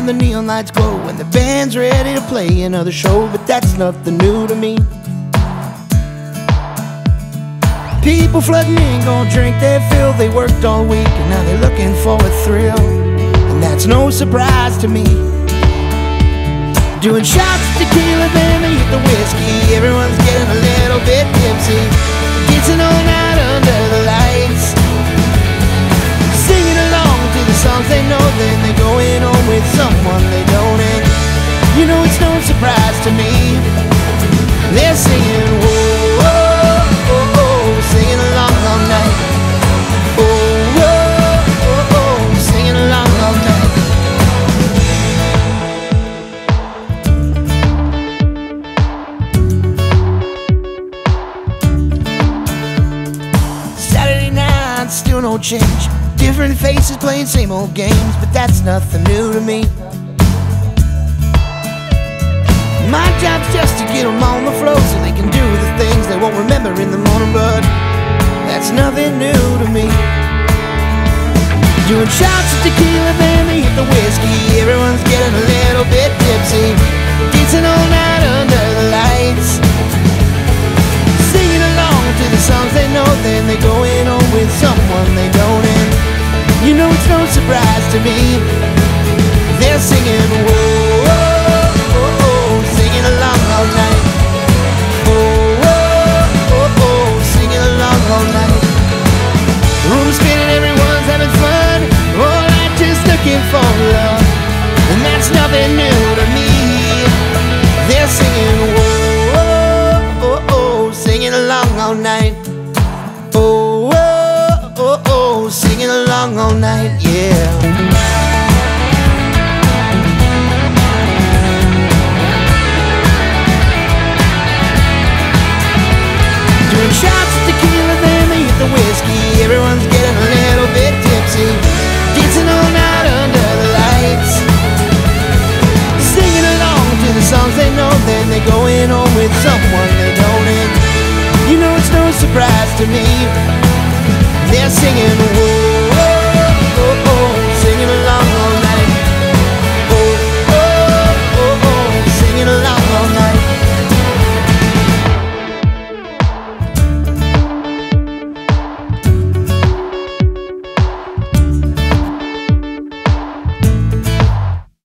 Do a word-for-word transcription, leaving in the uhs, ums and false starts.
and the neon lights glow, and the band's ready to play another show, but that's nothing new to me. People flooding in, gonna drink their fill. They worked all week and now they're looking for a thrill, and that's no surprise to me. Doing shots of tequila, then they hit the whiskey. Everyone's getting a little bit tipsy, dancing all night under the lights, singing along to the songs they know. Then they're going home with someone they don't, and you know it's no surprise to me. They're singing, whoa, whoa, whoa, whoa, singing along all night. Oh, whoa, whoa, whoa, singing along all night. Saturday night, still no change. Different faces playing same old games, but that's nothing new to me. My job's just to get them on the floor so they can do the things they won't remember in the morning, but that's nothing new to me. Doing shots of tequila, then they hit the whiskey. Everyone's getting a little bit tipsy, dancing all night under the lights, singing along to the songs they know. Then they're going home with someone they don't, and you know it's no surprise to me. They're singing, whoa, whoa, whoa, whoa, singing along all night. Oh, whoa, whoa, whoa, singing along all night. Room spinning, everyone's having fun, all night just looking for love, and that's nothing new to me. They're singing, whoa, whoa, whoa, whoa, singing along all night. Oh, whoa, whoa, whoa, singing along all night, yeah. Shots of tequila, then they hit the whiskey. Everyone's getting a little bit tipsy, dancing all night under the lights, singing along to the songs they know. Then they're going home with someone they don't, and you know it's no surprise to me. They're singing, whoa,